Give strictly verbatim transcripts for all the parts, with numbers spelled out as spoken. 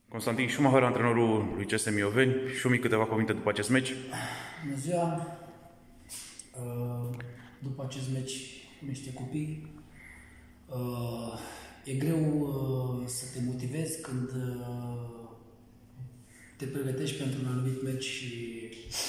Constantin Schumacher, antrenorul lui C S Mioveni. Șumi, câteva cuvinte după acest meci. Bună ziua! După acest meci cu niște copii, e greu să te motivezi când te pregătești pentru un anumit meci și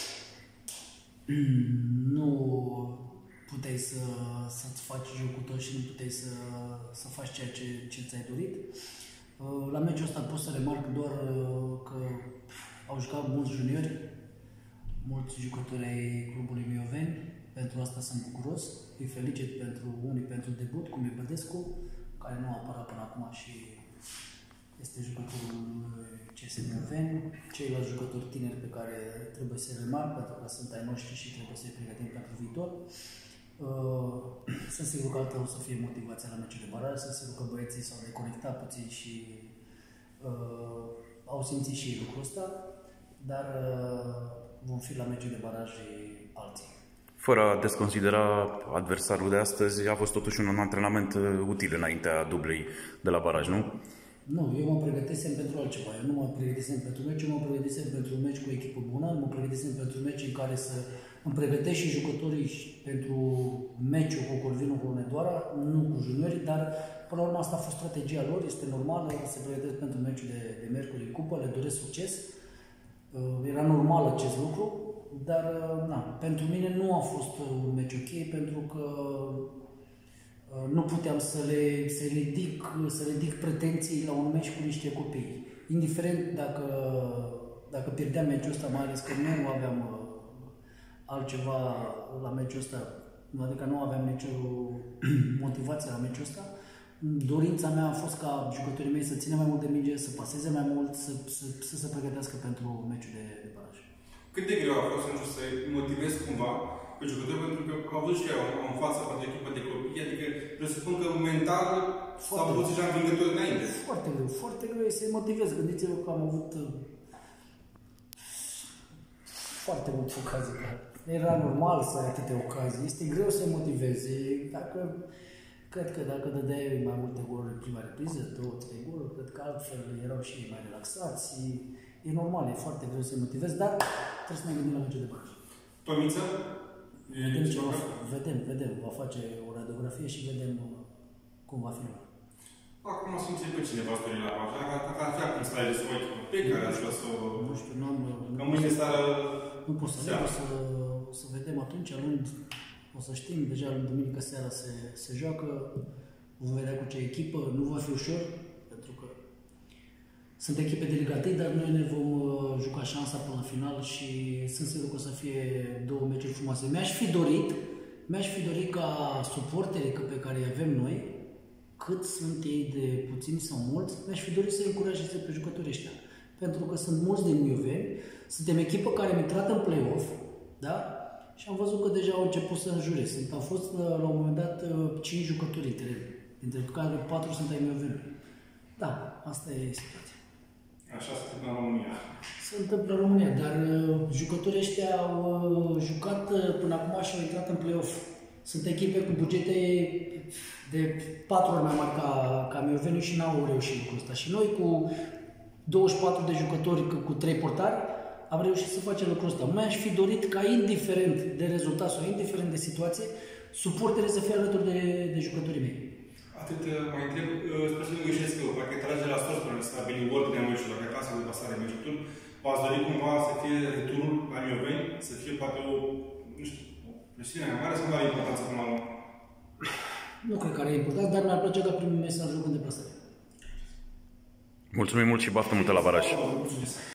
nu puteai să, să-ți faci jocul tău și nu puteai să, să faci ceea ce, ce ți-ai dorit. La meciul ăsta pot să remarc doar că au jucat mulți juniori, mulți jucători ai clubului Mioveni. Pentru asta sunt bucuros. Îi felicit pentru unii pentru debut, cum e Bădescu, care nu a apărat până acum și este jucătorul C S Mioveni. Ceilalți jucători tineri pe care trebuie să-i remarc, pentru că sunt ai noștri și trebuie să-i pregătim pentru viitor. Uh, sunt sigur că altă o să fie motivația la meciul de baraj, sunt sigur că băieții s-au deconectat puțin și uh, au simțit și ei lucrul ăsta, dar uh, vom fi la meciul de baraj alții. Fără a desconsidera adversarul de astăzi, a fost totuși un antrenament util înaintea dublei de la baraj, nu? Nu, eu mă pregătisem pentru altceva. Eu nu mă pregătisem pentru meci, eu mă pregătisem pentru un meci cu o echipă bună, mă pregătisem pentru un meci în care să îmi pregătesc și jucătorii pentru meciul cu Corvinu, cu Hunedoara, nu cu juniori, dar până la urmă asta a fost strategia lor, este normal, se pregătesc pentru meciul de, de Mercuri în cupă, le doresc succes. Era normal acest lucru, dar na, pentru mine nu a fost un meci ok, pentru că nu puteam să le, să le ridic, să ridic pretenții la un meci cu niște copii. Indiferent dacă, dacă pierdeam meciul ăsta, mai ales că nu aveam altceva la meciul ăsta, adică nu aveam nicio motivație la meciul ăsta, dorința mea a fost ca jucătorii mei să țină mai mult de minge, să paseze mai mult, să, să, să se pregătească pentru meciul de, de baraj. Cât de greu a fost atunci să-i motivezi cumva pe jucători, pentru că au văzut și eu în față pentru echipă de copii, adică presupun că mental s-au văzut deja învingători înainte. Foarte greu, foarte greu să-i motivez. Gândiți-vă că am avut foarte multe ocazii. Era normal să ai atâtea ocazii, este greu să-i motivezi. Dacă, cred că dacă dădeai mai multe goluri în prima repriză, două, trei goluri, cred că altfel erau și mai relaxați. E normal, e foarte greu să-i motivezi, dar trebuie să ne gândim la meciul de baraj. Tomiță? Vedem, ce va, vedem, vedem, va face o radiografie și vedem cum va fi. Acum sunt pe cineva stori la baraj, dacă ar fi acum stai de soi, pe care aș vrea să o... Nu știu, nu am... Că mâine stară... Nu pot să vedem, o să, o să vedem atunci, luni, o să știm, deja luni, duminică seara se, se joacă, vom vedea cu ce echipă, nu va fi ușor, pentru că sunt echipe delicate, dar noi ne vom uh, juca șansa până la final și sunt sigur că o să fie două meciuri frumoase. Mi-aș fi dorit, mi-aș fi dorit ca suporterii pe care îi avem noi, cât sunt ei de puțini sau mulți, mi-aș fi dorit să încurajeze pe jucătorii ăștia. Pentru că sunt mulți din Mioveni, suntem echipă care am intrat în play-off, da? Și am văzut că deja au început să înjure. Sunt, au fost la un moment dat cinci jucători în teren, dintre care patru sunt ai Mioveni. Da, asta e situația. Așa se întâmplă în România. Se întâmplă în România, dar uh, jucătorii ăștia au uh, jucat uh, până acum și au intrat în play-off. Sunt echipe cu bugete de patru ori mai mari ca, ca Mioveni și n-au reușit lucrul ăsta. Și noi cu douăzeci și patru de jucători cu trei portari am reușit să facem lucrul ăsta. Mi-aș fi dorit ca, indiferent de rezultat sau indiferent de situație, suporterii să fie alături de, de jucătorii mei. Atât mai întreb, sper să nu greșesc eu, dacă trage la sos pentru a stabili ordinea meciului, dacă clasa de pasare meciului, v-ați dori cumva să fie returnul la Mioveni, să fie poate o, nu știu, o presiune mai mare sau nu are importanță până la urmă? Nu cred că are importanță, dar mi-ar plăcea ca primul meci să-l joc în deplasare. Mulțumim mult și baftă multă la baraj. Mulțumesc.